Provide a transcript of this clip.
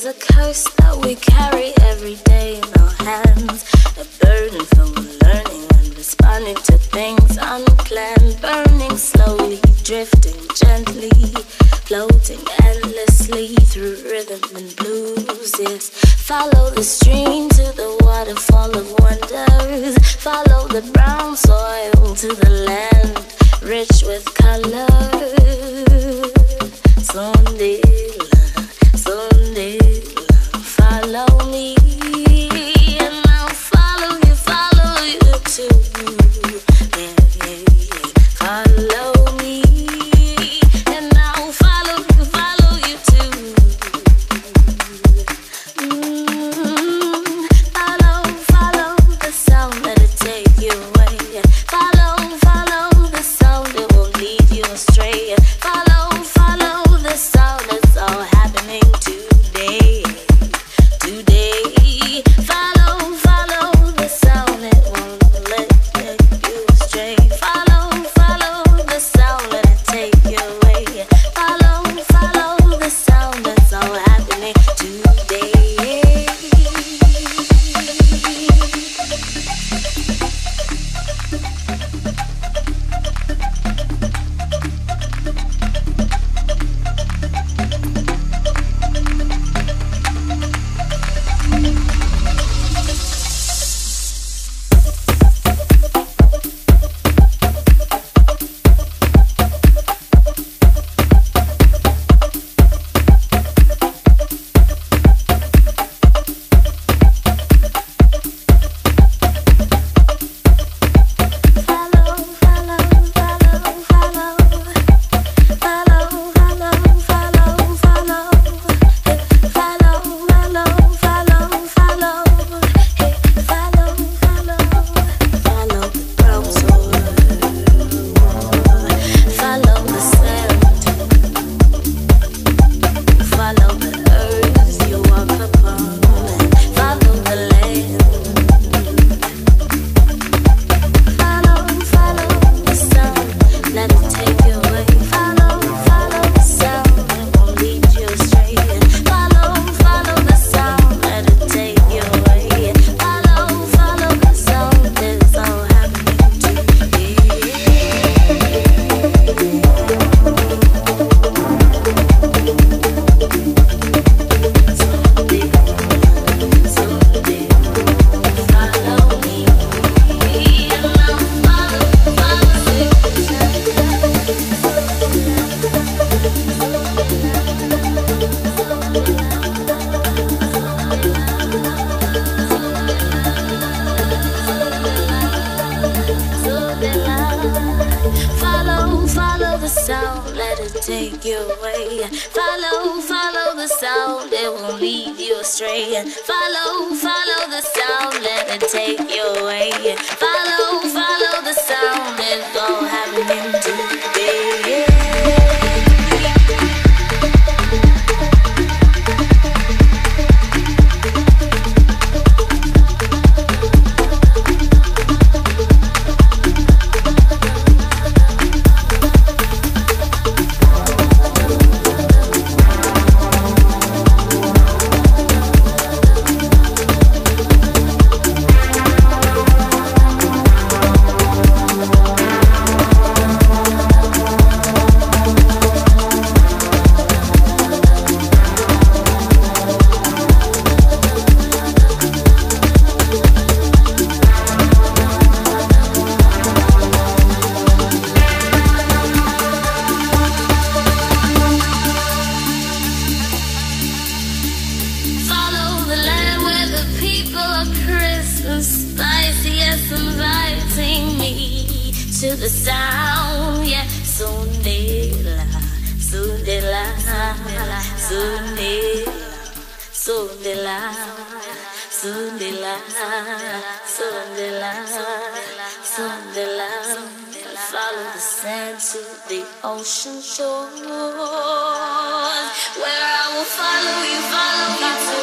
a curse that we carry every day in our hands, a burden from learning and responding to things unplanned, burning slowly, drifting gently, floating endlessly through rhythm and blues. Yes, follow the stream to the waterfall of wonders, follow the brown soil to the land rich with color. Sondela, Sondela, follow me, and I'll follow you too. Yeah, yeah, yeah. Follow me, and I'll follow you too. Follow the sound, let it take you away. Follow the sound, it won't lead you astray. Follow the sound, it's all happening today. Follow the sound, it won't let you astray. Follow the sound, let it take you away. Follow the sound, it's all happening today. Follow the sound, let it take you away. Follow the sound, it won't lead you astray. Follow the sound, let it take you away. Follow the sound, it's all happening today. To the sound, yeah, Sondela, Sondela, Sondela, Sondela, Sondela, Sondela, Sondela. Follow the sand to the ocean shore, where I will follow you too.